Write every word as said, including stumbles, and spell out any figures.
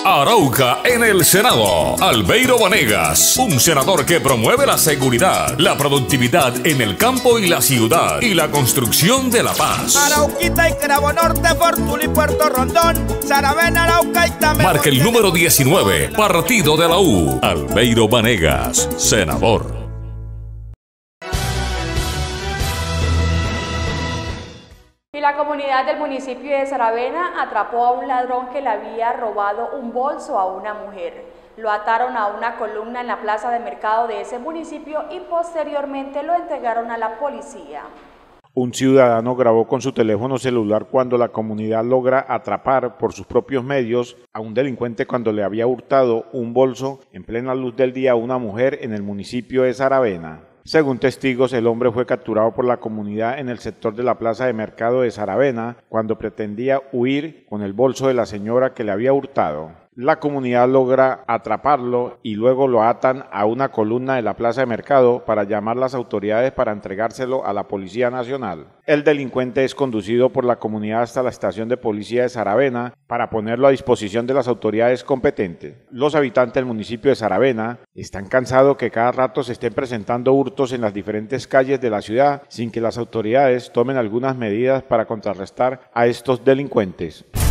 Arauca en el Senado. Albeiro Vanegas, un senador que promueve la seguridad, la productividad en el campo y la ciudad y la construcción de la paz. Arauquita y Cravo Norte, Fortuna y Puerto Rondón, Saravena, Arauca y Tamaulipas. Marca el número diecinueve, Partido de la U. Albeiro Vanegas, senador. Y la comunidad del municipio de Saravena atrapó a un ladrón que le había robado un bolso a una mujer. Lo ataron a una columna en la plaza de mercado de ese municipio y posteriormente lo entregaron a la policía. Un ciudadano grabó con su teléfono celular cuando la comunidad logra atrapar por sus propios medios a un delincuente cuando le había hurtado un bolso en plena luz del día a una mujer en el municipio de Saravena. Según testigos, el hombre fue capturado por la comunidad en el sector de la plaza de mercado de Saravena cuando pretendía huir con el bolso de la señora que le había hurtado. La comunidad logra atraparlo y luego lo atan a una columna de la plaza de mercado para llamar a las autoridades para entregárselo a la Policía Nacional. El delincuente es conducido por la comunidad hasta la estación de policía de Saravena para ponerlo a disposición de las autoridades competentes. Los habitantes del municipio de Saravena están cansados que cada rato se estén presentando hurtos en las diferentes calles de la ciudad sin que las autoridades tomen algunas medidas para contrarrestar a estos delincuentes.